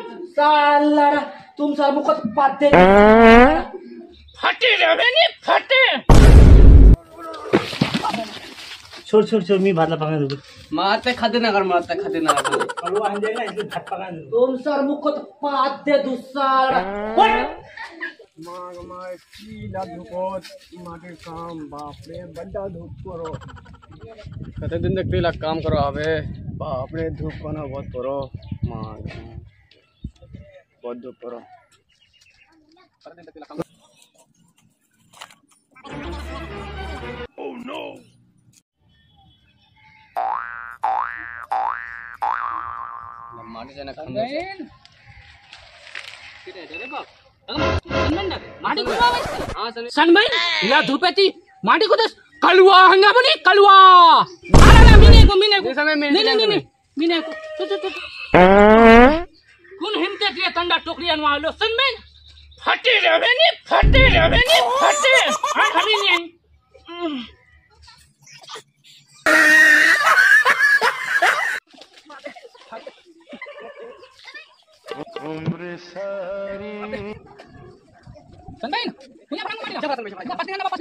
साला तुम सर मुख पाते फटे रे नहीं फटे। छोड़ छोड़ छोड़ मी भातला पका दो मारते खाते ना कर कलवा हंजे ना इसलिए भात पका दो तुम सर मुख पाते दुसाला माग माय कीला धुकोत माटे काम बाप रे बड्डा धूप करो कते दिन तक तेला काम करो आवे बाप रे धूप को ना बहुत करो माग बहुत धूप करो कते दिन तक तेला काम ओह नो माटे जाना काम रे बाप माटी को हां सन भाई इला धूपेती माटी को दस कलवा हंगा बनी कलवा मारा ना मीने को मीने को तो कौन हिमते के तंडा टोकरियान वालो सन में फटे रे नहीं फटे हां खरी नहीं उम्र सारी संदैन punya perang kemana? Coba pastikan apa?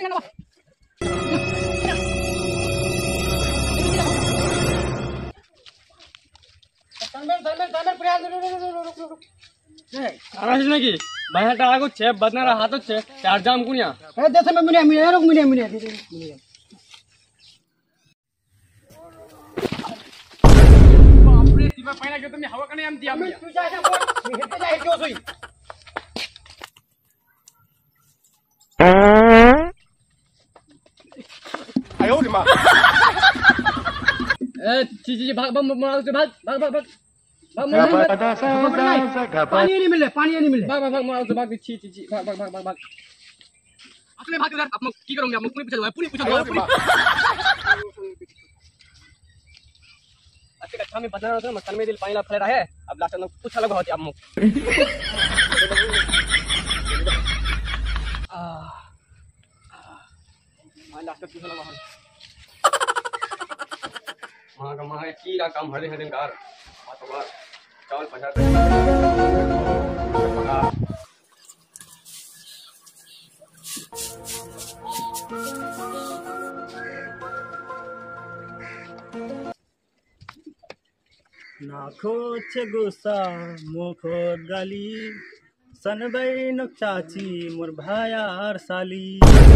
Sandan Eh, arah sini lagi. Banyak tak aku cek, batna rah hatu cek. Char jam kunya. दे समय मिने रुक मिने बाप रे तिमा पहिला के तुम्ही हवा कने आम दिया मी. तू जा बोल हेते जा हेते होई आयो रे मां. जी भाग भाग पानी नहीं मिले भाग छी भाग असले भाग यार आप की करोगे आप पूरी पूछा अच्छे कक्षा में बदना होता है मस्तर में दिल पानी ला फले रहा है अब लास्ट में कुछ अलग होती है आप लास्ट कुछ अलग हो मां का मां की का काम हड़े हड़े कार बात चावल पचाते नाखो छे गुस्सा मुखोर गाली सनबै नक चाची मोर भायार साली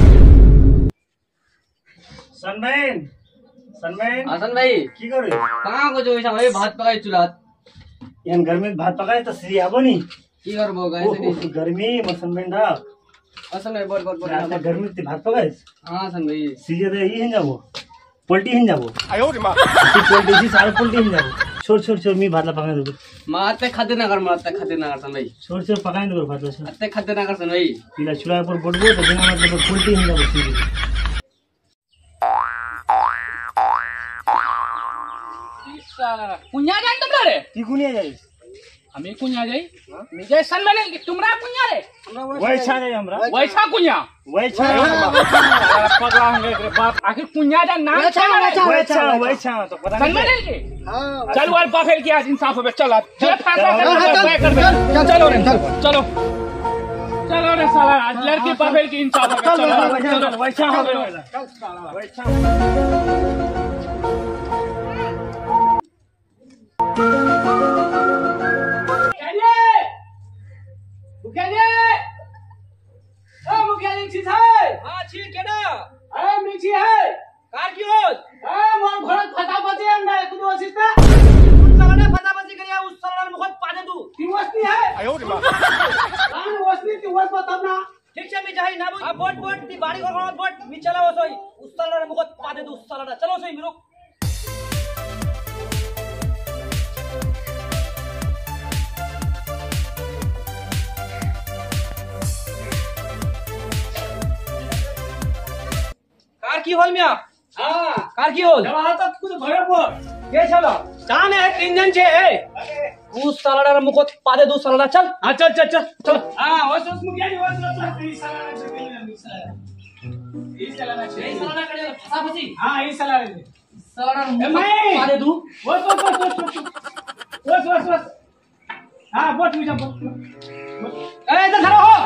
सनबैन हासन भाई की करे कहाँ को जो ऐसा भाई भात पकाई चुलात यान गर्मी में भात पकाए तो श्री आबो नी की करबो गाइस गर्मी मोर सनबैन दा असन भाई बोल रात गर्मी ते भात पकाए हां हसन भाई सीजे दे ही जाबो पलटी हिन जाबो आयो रे मां पलटी सी सारे पलटी हिन जाबो छोड़ मी भातला पकाए दो मारते खाते ना कर सन भाई छोड़ पकाए दो भातला से अते खाते ना कर सन भाई तिला चुला पर बडबो तो बिना मतलब पलटी हिन जाबो सीजे कुन्या जान तुमरा रे की कुनिया जाई हमें कुन्या जाई निजे सन बने कि तुमरा कुन्या रे वैसा जाई हमरा वैसा कुन्या वैसा पगला हंगे रे बाप आखिर कुन्या जा नाम वैसा तो पता सन नहीं बने के हां चल वाल बाफेल की आज इंसाफ हो चल चल फैसला कर चलो रे चलो रे साला आज लड़की बाफेल की इंसाफ हो चलो वैसा हो गया वैसा कार की होल मिया कार की होल कुछ भरे बोल के चलो कान है 3 जन छे तू सालाडा रे मुको पादे दू सालाडा चल हां चल हां ओस मुगिया नी ओस ई सालाडा करे फसा फसी हां ई सालाडा पादे दू ओस हाँ बोल तू बोल इधर खड़ा हो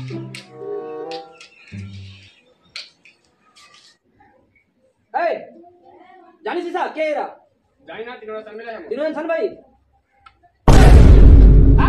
जानी सीसा के रा जाई ना तिनो सन मिला हम दिनों सन भाई हाँ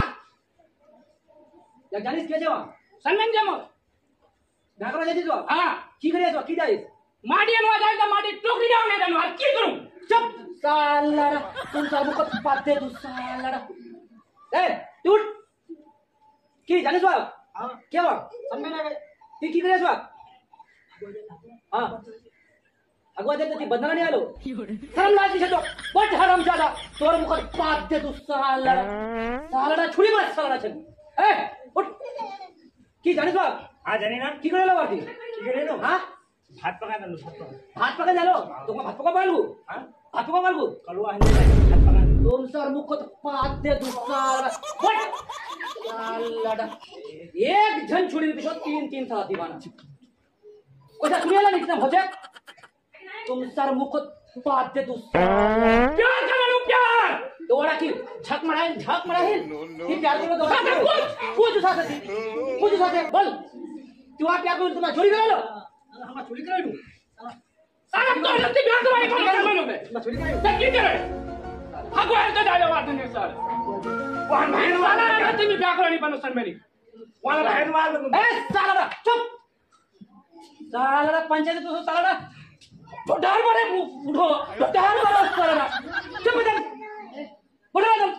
या जानी के जेवा सनमन जमो ढाकरा जाती तो हाँ की करे तो की जाए माटी अनवा जाए तो माटी टोकरी डाल नहीं देना की करूं चुप साला तुम सब को पाते तू साला ए टूट की जानी तो हां क्या हुआ सन में ना गए की करे तो हाँ अगवा देते ती बदला नहीं आलो शर्म लाजी छतो बट हराम ज्यादा तोर मुख पात दे तू साला छुरी मार साला छन ए उठ की जाने तो हां जाने ना की करेला वाटी की करेलो हां भात पका दलो भात पका दलो तो भात पका बालू हां भात पका बालू कलवा हंजे भात पका तुम सर मुख पात दे तू साला बट साला एक जन छुरी पिछो तीन था दीवाना ओसा तुम्हेला निकना होते तुम सर मुख पात दे तू प्यार करो प्यार दोड़ा की झक मराए ये प्यार करो दोड़ा पूछ साथे बोल तू आ प्यार करो तुम चोरी करा लो हम चोरी करा लू साला तो जल्दी प्यार करो ये कौन मानो बे चोरी करा क्या की करे हगो तो डालो बात नहीं सर वन बहन वाला रहते में प्यार करो नहीं बनो सर मेरी वाला बहन मार ए साला चुप साला पंचायत तो साला ढाल मारे उठो ढाल मारो साला चुप बदन उठो तुम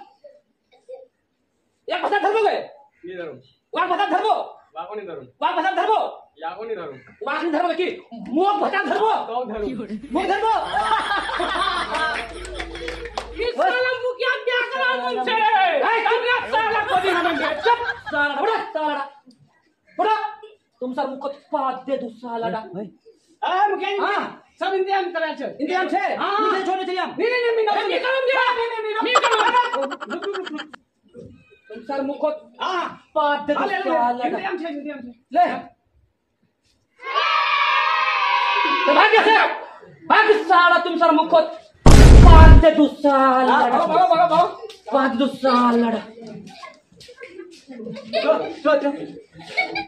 एक भाषा धर्मो गए नहीं धरू वाक भाषा धर्मो वाको नहीं धरू वाक भाषा धर्मो याको नहीं धरू वाक नहीं धर्मो की मुख भाषा धर्मो तो धरू मुख धर्मो इस साला मुखिया क्या करा तुमसे कब साला को भी हमें चुप साला उठो तुम सर मुख पात दे तू साला मुखिया जी हां सब इंतजाम करा छे इंतजाम छे नीचे छोड़ चलिए हम नहीं करूं नहीं तुम सर मुख पात दे तू साला इंतजाम छे ले तो भाग साला तुम सर मुख पात दे तू साला पात दे तू साला